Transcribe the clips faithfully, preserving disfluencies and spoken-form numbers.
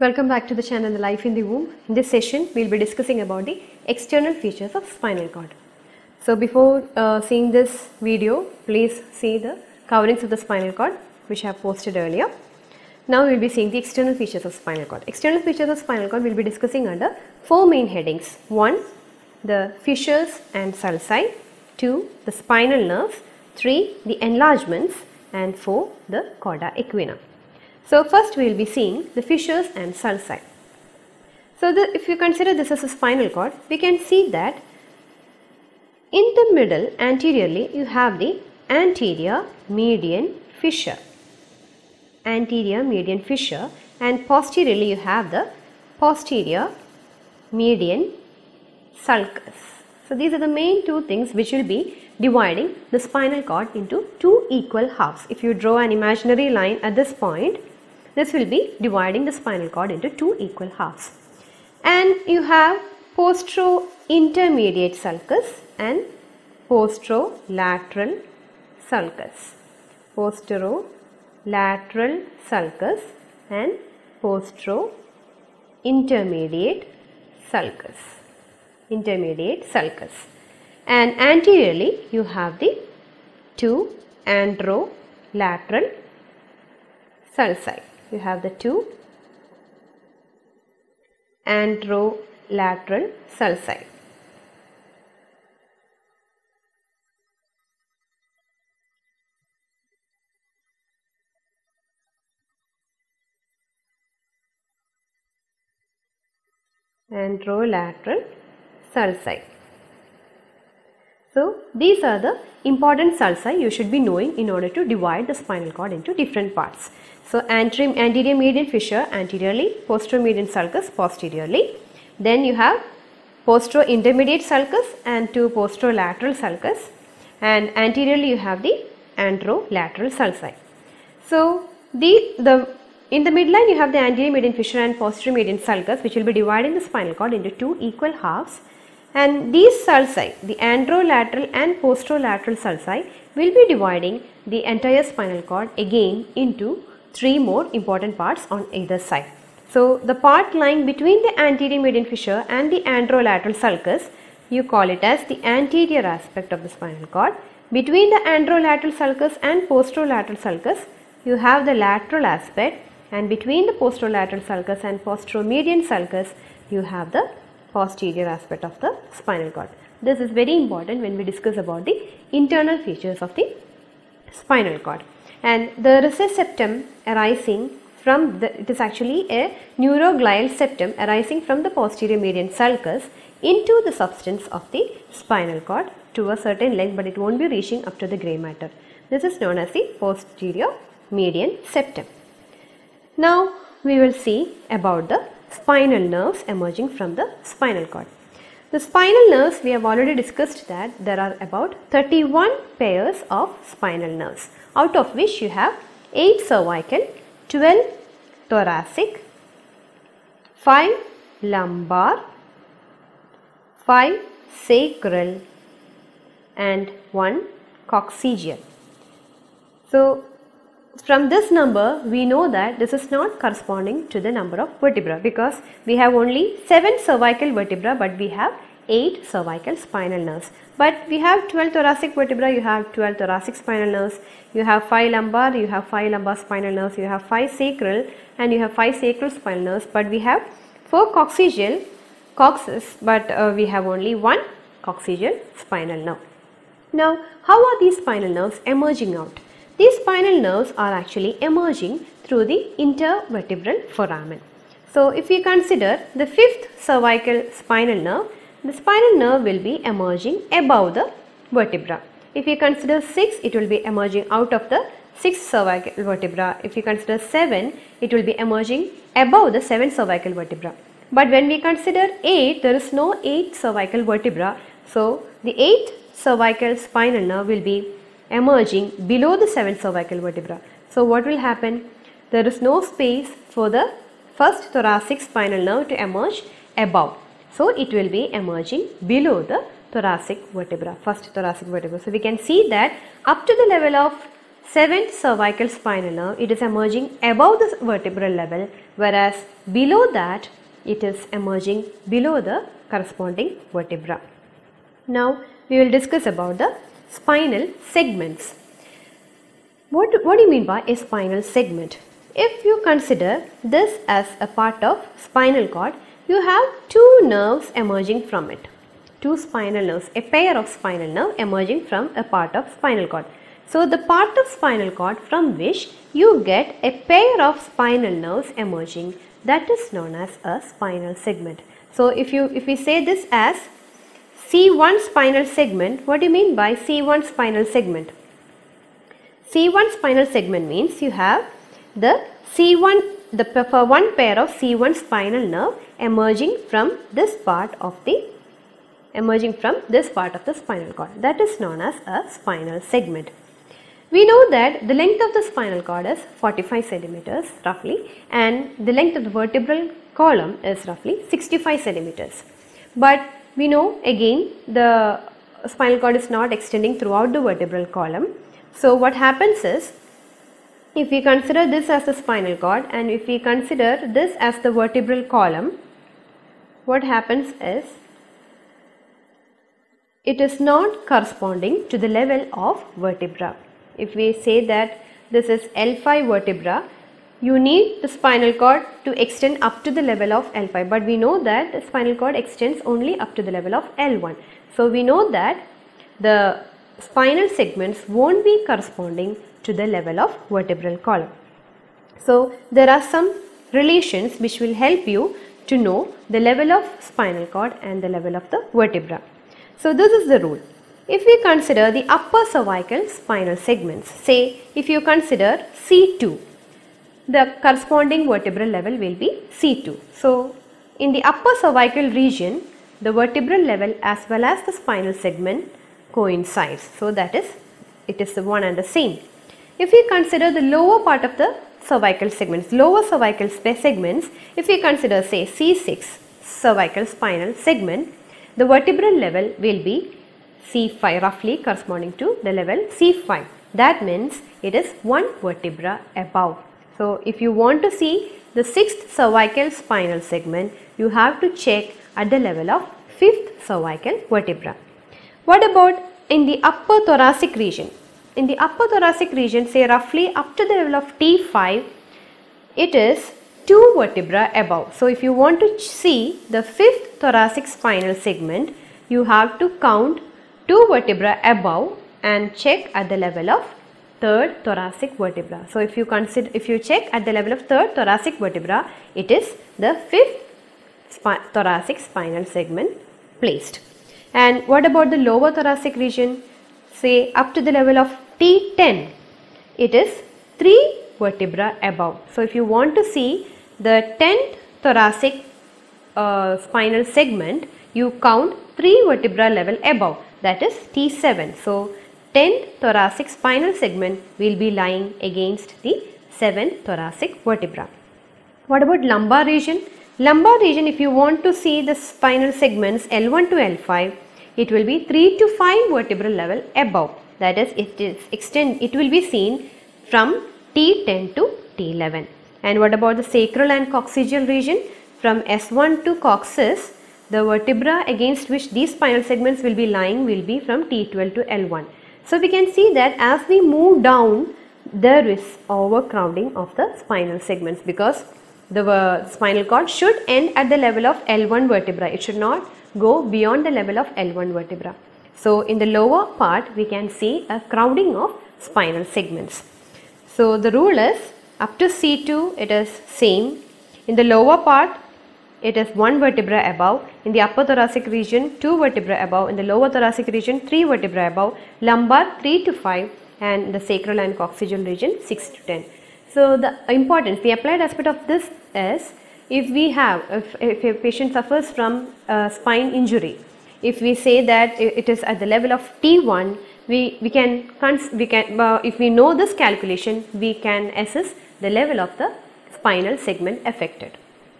Welcome back to the channel The Life in the Womb. In this session, we will be discussing about the external features of spinal cord. So before uh, seeing this video, please see the coverings of the spinal cord which I have posted earlier. Now we will be seeing the external features of spinal cord. External features of spinal cord we will be discussing under four main headings. one. The fissures and sulci. two. The spinal nerves. three. The enlargements. And four. The cauda equina. So first we will be seeing the fissures and sulci. So the, if you consider this as a spinal cord, we can see that in the middle anteriorly you have the anterior median fissure. Anterior median fissure, and posteriorly you have the posterior median sulcus. So these are the main two things which will be dividing the spinal cord into two equal halves. If you draw an imaginary line at this point, this will be dividing the spinal cord into two equal halves. And you have postero-intermediate sulcus and posterolateral sulcus. Posterolateral sulcus and postero-intermediate sulcus. Intermediate sulcus. And anteriorly you have the two androlateral sulci. You have the two androlateral sulci. Androlateral sulci. So these are the important sulci you should be knowing in order to divide the spinal cord into different parts. So anterior, anterior median fissure anteriorly, posterior median sulcus posteriorly. Then you have postero-intermediate sulcus and two posterolateral sulcus, and anteriorly you have the androlateral sulci. So the, the in the midline you have the anterior median fissure and posterior median sulcus, which will be dividing the spinal cord into two equal halves. And these sulci, the androlateral and posterolateral sulci, will be dividing the entire spinal cord again into three more important parts on either side. So the part lying between the anterior median fissure and the androlateral sulcus, you call it as the anterior aspect of the spinal cord. Between the androlateral sulcus and posterolateral sulcus, you have the lateral aspect, and between the posterolateral sulcus and posteromedian sulcus, you have the posterior aspect of the spinal cord. This is very important when we discuss about the internal features of the spinal cord. And the recess septum arising from the, it is actually a neuroglial septum arising from the posterior median sulcus into the substance of the spinal cord to a certain length, but it won't be reaching up to the grey matter. This is known as the posterior median septum. Now we will see about the spinal nerves emerging from the spinal cord. The spinal nerves, we have already discussed that there are about thirty-one pairs of spinal nerves, out of which you have eight cervical, twelve thoracic, five lumbar, five sacral and one coccygeal. So from this number we know that this is not corresponding to the number of vertebra, because we have only seven cervical vertebra but we have eight cervical spinal nerves. But we have twelve thoracic vertebra, you have twelve thoracic spinal nerves, you have five lumbar, you have five lumbar spinal nerves, you have five sacral and you have five sacral spinal nerves, but we have four coccygeal coccyx, but uh, we have only one coccygeal spinal nerve. Now how are these spinal nerves emerging out? These spinal nerves are actually emerging through the intervertebral foramen. So if we consider the fifth cervical spinal nerve, the spinal nerve will be emerging above the vertebra. If we consider six, it will be emerging out of the sixth cervical vertebra. If we consider seven, it will be emerging above the seventh cervical vertebra. But when we consider eight, there is no eighth cervical vertebra. So the eighth cervical spinal nerve will be emerging below the seventh cervical vertebra. So what will happen? There is no space for the first thoracic spinal nerve to emerge above. So it will be emerging below the thoracic vertebra, first thoracic vertebra. So we can see that up to the level of seventh cervical spinal nerve, it is emerging above the vertebral level, whereas below that it is emerging below the corresponding vertebra. Now we will discuss about the spinal segments. What, what do you mean by a spinal segment? If you consider this as a part of spinal cord, you have two nerves emerging from it. Two spinal nerves, a pair of spinal nerve emerging from a part of spinal cord. So the part of spinal cord from which you get a pair of spinal nerves emerging, that is known as a spinal segment. So if you if we say this as C one spinal segment, what do you mean by C one spinal segment? C one spinal segment means you have the C one, the for one pair of C one spinal nerve emerging from this part of the emerging from this part of the spinal cord. That is known as a spinal segment. We know that the length of the spinal cord is forty-five centimeters roughly, and the length of the vertebral column is roughly sixty-five centimeters. But we know again the spinal cord is not extending throughout the vertebral column. So what happens is, if we consider this as the spinal cord and if we consider this as the vertebral column, what happens is it is not corresponding to the level of vertebra. If we say that this is L five vertebra, you need the spinal cord to extend up to the level of L five, but we know that the spinal cord extends only up to the level of L one. So we know that the spinal segments won't be corresponding to the level of vertebral column. So there are some relations which will help you to know the level of spinal cord and the level of the vertebra. So this is the rule. If we consider the upper cervical spinal segments, say if you consider C two, the corresponding vertebral level will be C two. So in the upper cervical region, the vertebral level as well as the spinal segment coincides. So that is, it is the one and the same. If we consider the lower part of the cervical segments, lower cervical segments, if we consider say C six cervical spinal segment, the vertebral level will be C five, roughly corresponding to the level C five. That means it is one vertebra above. So if you want to see the sixth cervical spinal segment, you have to check at the level of fifth cervical vertebra. What about in the upper thoracic region? In the upper thoracic region, say roughly up to the level of T five, it is two vertebra above. So if you want to see the fifth thoracic spinal segment, you have to count two vertebra above and check at the level of third thoracic vertebra. So if you consider, if you check at the level of third thoracic vertebra, it is the fifth spi thoracic spinal segment placed. And what about the lower thoracic region? Say up to the level of T ten, it is three vertebra above. So if you want to see the tenth thoracic uh, spinal segment, you count three vertebra level above, that is T seven. So tenth thoracic spinal segment will be lying against the seventh thoracic vertebra. What about lumbar region? Lumbar region, if you want to see the spinal segments L one to L five, it will be three to five vertebral level above. That is, it is extend. It will be seen from T ten to T eleven. And what about the sacral and coccygeal region? From S one to coccyx, the vertebra against which these spinal segments will be lying will be from T twelve to L one. So we can see that as we move down, there is overcrowding of the spinal segments, because the uh, spinal cord should end at the level of L one vertebra. It should not go beyond the level of L one vertebra. So in the lower part, we can see a crowding of spinal segments. So the rule is up to C two, it is same. In the lower part, it is one vertebra above. In the upper thoracic region, two vertebra above. In the lower thoracic region, three vertebra above. Lumbar, three to five. And the sacral and coccygeal region, six to ten. So the importance, the applied aspect of this is, if we have, if, if a patient suffers from a spine injury, if we say that it is at the level of T one, we, we can, we can uh, if we know this calculation, we can assess the level of the spinal segment affected.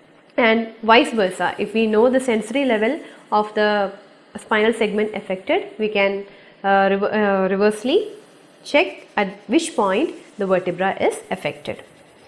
And vice versa, if we know the sensory level of the spinal segment affected, we can uh, rev uh, reversely check at which point the vertebra is affected.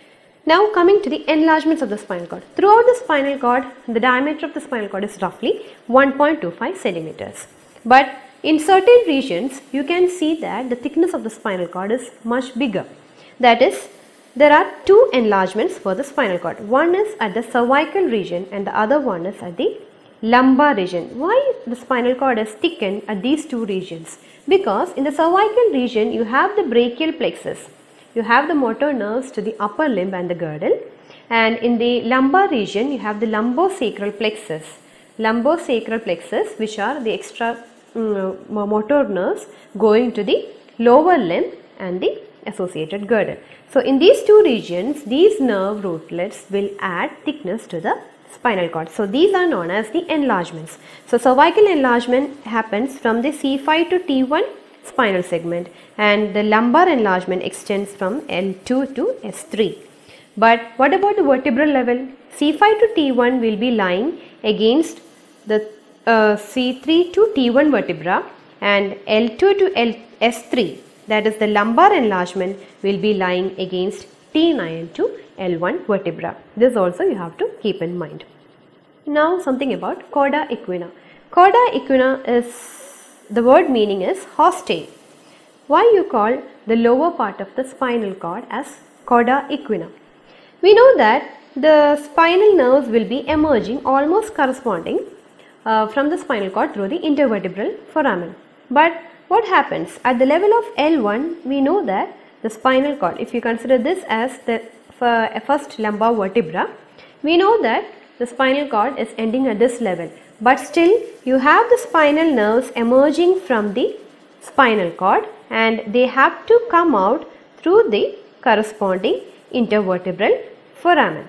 Now coming to the enlargements of the spinal cord. Throughout the spinal cord, the diameter of the spinal cord is roughly one point two five centimeters. But in certain regions, you can see that the thickness of the spinal cord is much bigger. That is, there are two enlargements for the spinal cord. One is at the cervical region and the other one is at the lumbar region. Why the spinal cord is thickened at these two regions? Because in the cervical region, you have the brachial plexus. You have the motor nerves to the upper limb and the girdle, and in the lumbar region you have the lumbosacral plexus. Lumbosacral plexus, which are the extra um, motor nerves going to the lower limb and the associated girdle. So in these two regions, these nerve rootlets will add thickness to the spinal cord. So these are known as the enlargements. So cervical enlargement happens from the C five to T one spinal segment, and the lumbar enlargement extends from L two to S three. But what about the vertebral level? C five to T one will be lying against the uh, C three to T one vertebra, and L two to L S three, that is the lumbar enlargement, will be lying against T nine to L one vertebra. This also you have to keep in mind. Now something about cauda equina. Cauda equina is, the word meaning is horse tail. Why you call the lower part of the spinal cord as cauda equina? We know that the spinal nerves will be emerging almost corresponding uh, from the spinal cord through the intervertebral foramen. But what happens at the level of L one? We know that the spinal cord, if you consider this as the first lumbar vertebra, we know that the spinal cord is ending at this level. But still you have the spinal nerves emerging from the spinal cord, and they have to come out through the corresponding intervertebral foramen.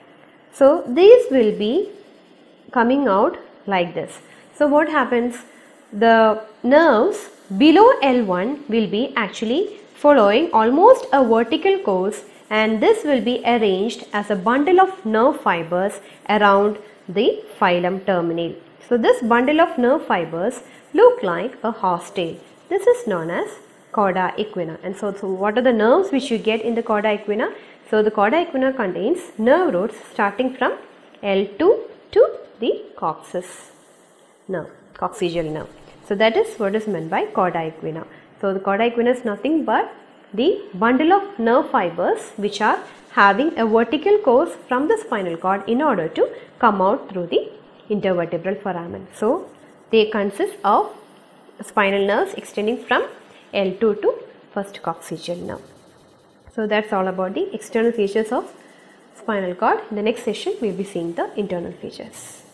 So these will be coming out like this. So what happens? The nerves below L one will be actually following almost a vertical course, and this will be arranged as a bundle of nerve fibers around the filum terminale. So this bundle of nerve fibers look like a horse tail. This is known as cauda equina. And so, so what are the nerves which you get in the cauda equina? So the cauda equina contains nerve roots starting from L two to the coccyx nerve, coccygeal nerve. So that is what is meant by cauda equina. So the cauda equina is nothing but the bundle of nerve fibers which are having a vertical course from the spinal cord in order to come out through the intervertebral foramen. So they consist of spinal nerves extending from L two to first coccygeal nerve. So that's all about the external features of spinal cord. In the next session we will be seeing the internal features.